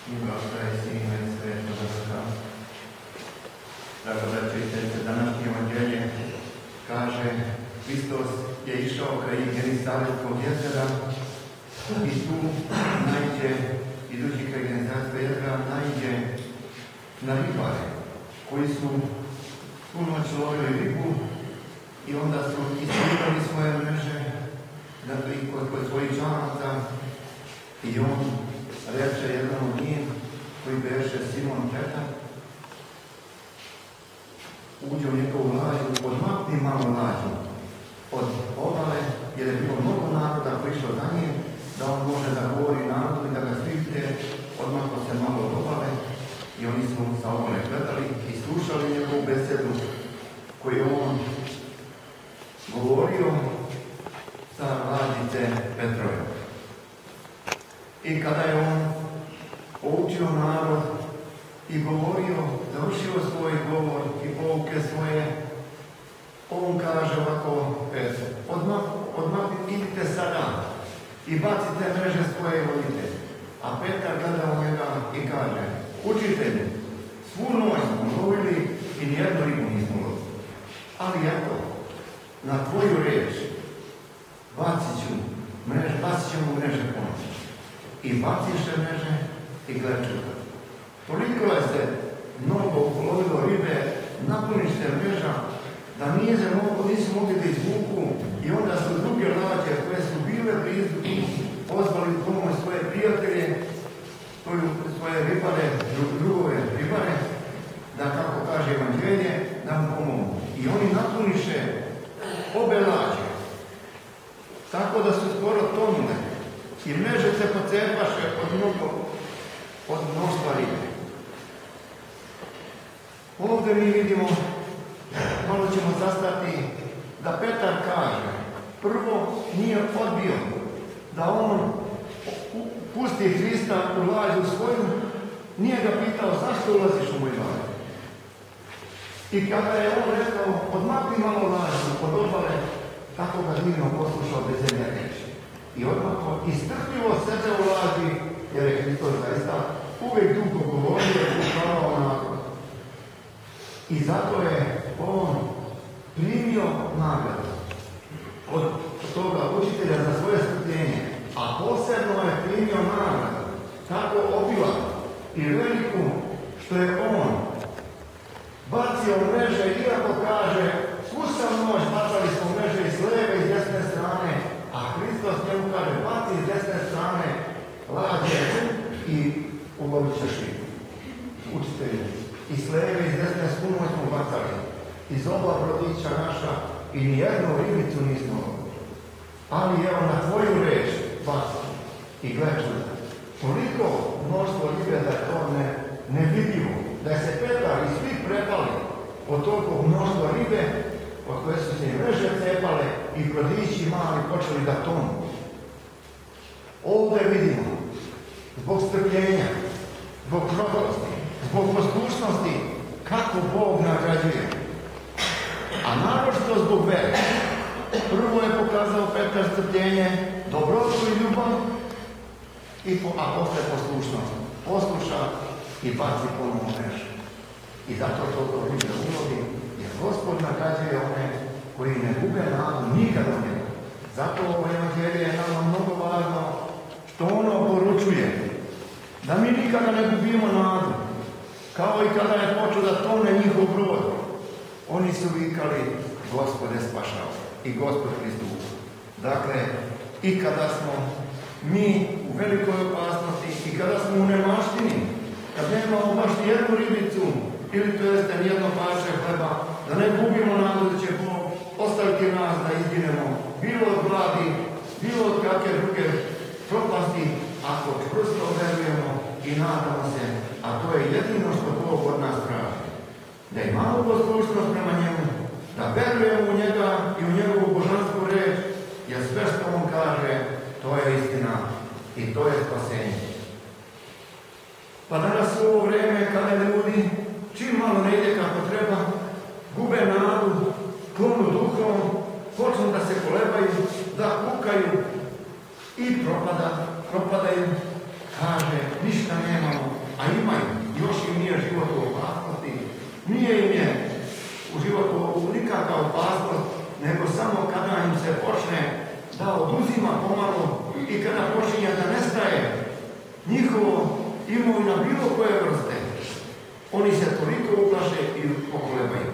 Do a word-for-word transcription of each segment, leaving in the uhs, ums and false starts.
ime Oca i Sina i Svetoga Duha. Drago braće i sestre, današnje evanđelje kaže Hristos je išao kraj Genesaretskog jezera i tu naiđe, idući kraj Genesaretskog jezera, naiđe na ribare koji su tu noć lovili ribu i onda su istirali svoje mreže kod, kod svojih čamaca i on reče jednom od njih koji beše Simon Petar, uđe u njegovu lađu, odmakni malo lađu od obale, jer je bilo mnogo naroda koji išlo za njim, da on može da govori narodu i da ga svište, odmaklo se malo od obale i oni su sa obale gledali i slušali njegovu besedu koju on govorio sa lađice Petrove. I kada je on poučio narod i govorio, završio svoj govor i pouke svoje, on kaže ovako Petru, odmah, odmah idite sada i bacite mreže svoje i vodite. A Petar gleda u njega i kaže, učitelju, svu noć smo lovili i nijednu ribu nismo lovili. Ali eto, na tvoju reč bacit ću mreže, bacit ćemo mreže ponoći. I baciše mreže i gle čuda. Toliko je se mnogo ulovilo ribe, napunište mreža, da nije se mogu, nisu mogli da izvuku i onda su druge lađe koje su bile blizu i pozvali pomoć svoje prijatelje, svoje ribare, drugove ribare, da kako kaže evanđelje, da mu pomogu. I oni napuniše obe lađe, tako da su skoro tonule i mreže se pocepaše od mnogo, od mnoštva ribe. Ovdje mi vidimo, malo ćemo zastati, da Petar kaže, prvo nije odbio da on pusti Hrista u lađu svoju, nije ga pitao zašto ulaziš u moj lađu. I kada je on rekao, odmakni malo lađu od obale, tako ga divno poslušao bez zemlje reči. I odmako istrpljivo sebe u lađi, jer je Hristos zaista uvijek dugo govorio i upravao narod. I zato je on primio nagradu od toga učitelja za svoje strpljenje, a posebno je primio nagradu tako obila i veliku što je on bacio mreže, iako kaže svu sam noć bacali smo mreže iz leve i desne strane, a Hristos njemu kaže baci iz desne strane lađe i ulovit ćeš ribu. Učitelji, i s leve i s desne skuno smo bacali, iz oba brodića naša i nijednu ribicu nismo lovili. Ali evo na tvoju reč bacali i gle čuda. Toliko mnoštvo ribe da je to ne, nevidljivo, da je se Petar i svi prepali od toliko mnoštva ribe od koje su se i mreže cepale i brodići mali počeli da tonu. Ovdje vidimo, zbog strpljenja, zbog krotkosti, zbog poslušnosti, kako Bog nagrađuje. A naročito zbog vere. Prvo je pokazao Petar strpljenje, dobrotu i ljubav, i po, a posle poslušnost. Posluša i baci ponovno mrežu. I zato to to ribe ulovi, jer Gospod nagrađuje one koji ne gube nadu nikada u njegu. Zato ovo evanđelje je nama mnogo važno što ono poručuje da mi nikada ne gubimo nadu. Kao i kada je počeo da tone njihov brod, oni su vikali Gospode spašao i Gospod Hristus. Dakle, i kada smo mi u velikoj opasnosti i kada smo u nemaštini, kad nemamo baš jednu ribicu ili to jeste nijedno parče hleba, da ne gubimo nadu da će Bog ostaviti nas da izginemo, bilo od gladi, bilo od kakve druge propasti, ako čvrsto verujemo i nadamo se, a to je jedino što Bog od nas traži. Da imamo poslušnost prema njemu, da verujemo u njega i u njegovu božansku reč, jer sve što on kaže, to je istina i to je spasenje. Pa danas u ovo vreme kada ljudi čim malo ne ide kako treba, gube nadu, klonu duhom, počnu da se kolebaju, da kukaju i propada, propadaju, kaže, ništa nemamo, a imaju, još im nije život u opasnosti, nije im je u životu nikakva opasnost, nego samo kada im se počne da oduzima pomalo i kada počinje da nestaje njihovo imovina bilo koje vrste, oni se toliko uplaše i pokolebaju.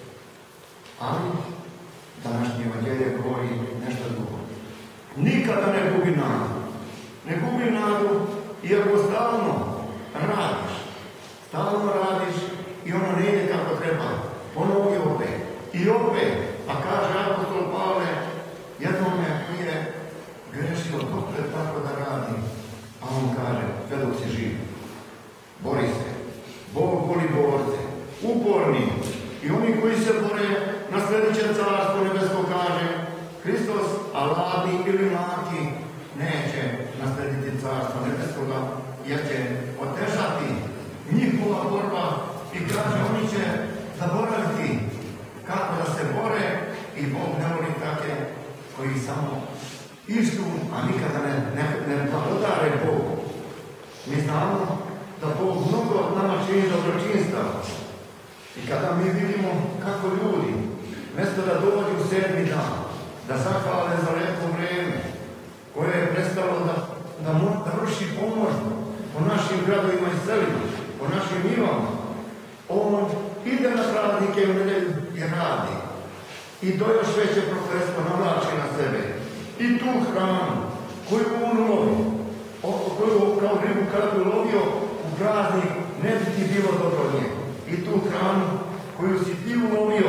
Ali današnje evanđelje govori nešto drugo. Nikada ne gubi nadu. Ne gubi nadu, iako stalno radiš. Stalno radiš i ono ne ide kako treba. Ponovi opet. I opet. A kaže apostol Pavle, jednome je grešio dokle tako da radi. A on kaže, sve dok si živ. Bori se. Bog voli borce. Uporni. I oni koji se bore na sljedeće carstvo nebesko kaže Hristos, a ladni ili mlaki neće naslediti carstvo nebeskoga jer će otežati njihova borba i kaže oni će zaboraviti kako da se bore i Bog ne voli takve koji samo istu, a nikada ne, ne, ne blagodare Bogu. Mi znamo da Bog mnogo od nama čini dobročinstva. I kada mi vidimo kako ljudi, mjesto da dođu u sedmi dan, da zahvale za lepo vrijeme, koje je prestalo da, da, da vrši pomoć po našim gradovima i selima, po našim njivama, on ide na praznike u nedelju i radi. I to još veće prokletstvo navlači na sebe. I tu hranu koju on lovi, koju kao ribu kada bi lovio u praznik, ne bi ti bilo dobro njegu. I tu hranu koju si ti ulovio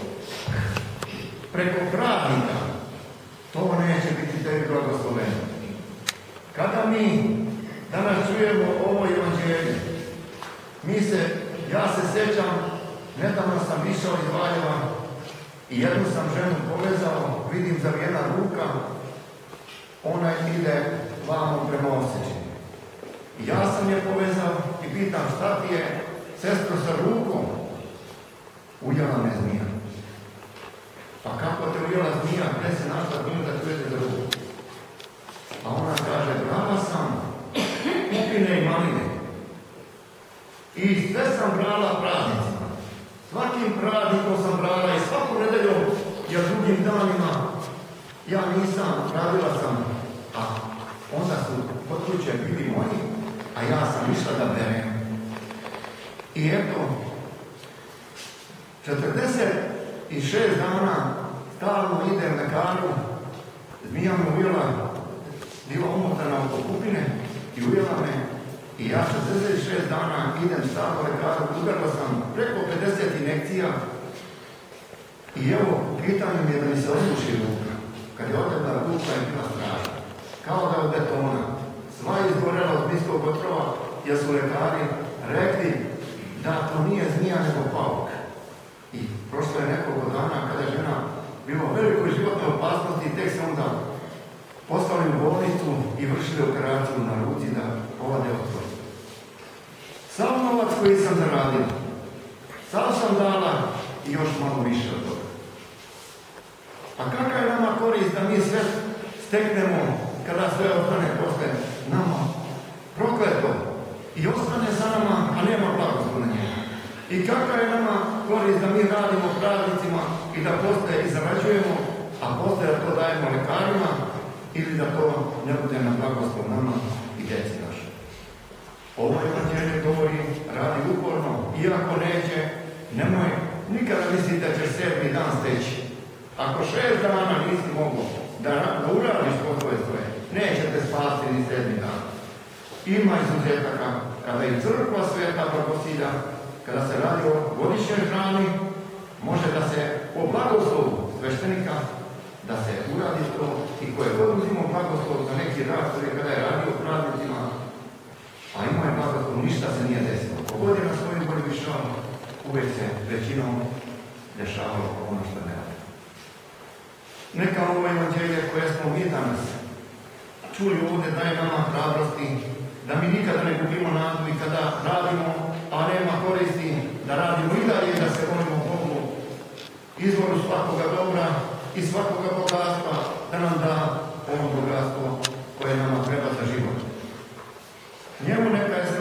preko praznika, to neće biti tebi blagosloveno. Kada mi danas čujemo ovo evanđelje, mi se, ja se sjećam, nedavno sam išao iz Valjeva i jednu sam ženu povezao, vidim zavijena ruka, ona ide vamo prema Osjeću. I ja sam je povezao i pitam šta ti je, sestro, sa rukom? Ujela me zmija. Pa kako te ujela zmija? Gde se našla zmija da čujete za ruku? A ona kaže, brala sam kupine i maline. I sve sam brala praznicima. Svakim praznikom sam brala i svaku nedeljom, jer drugim danima ja nisam, radila sam. A onda su kod kuće bili moji, a ja sam išla da berem. I eto, četrdeset šest dana stalno idem na karu, zmija me ujela, bila omotana oko kupine i ujela me. I ja četrdeset šest dana idem stalno lekaru, udarila sam preko pedeset injekcija. I evo, pitanje mi je da mi se osluši ruka. Kad je odredna ruka je bila strašna, kao da je od betona. Sva je izgorela od bliskog otrova, jer su lekari rekli da to nije zmija nego pauk. I prošlo je nekoliko dana kada je žena bila u velikoj životnoj opasnosti i tek se onda poslali u bolnicu i vršili operaciju na ruci da ovade otvori. Sav novac koji sam zaradila, sav sam dala i još malo više od toga. A kakva je nama korist da mi sve steknemo kada sve ostane posle nama prokleto i ostane za nama, a nema blagoslova na njega. I kakva je nama korist da mi radimo praznicima i da posle i zarađujemo, a posle da to dajemo lekarima ili da to ne bude na blagoslov nama i djeci naše. Ovo evanđelje govori, radi uporno, iako neće, nemoj nikada misliti da ćeš sedmi dan steći. Ako šest dana nisi mogu da, da uradiš poslove svoje, neće te spasti ni sedmi dan. Ima izuzetaka kada i crkva sveta blagosilja, kada se radi o godišnjoj hrani, može da se po blagoslovu sveštenika, da se uradi to i koje god uzimo blagoslov za neki rad, kada je radio u praznicima, a ima je blagoslov, ništa se nije desilo. Kogod je na svojim volji išao, uvijek se većinom dešavalo ono što ne radi. Neka ovo evanđelje koje smo mi danas čuli ovdje daje nama hrabrosti da mi nikada ne gubimo nadu i kada radimo, a nema koristi, da radimo i dalje, da se volimo Bogu, izvoru svakoga dobra i svakoga bogatstva, da nam da ovo bogatstvo koje nama treba za život. Njemu neka je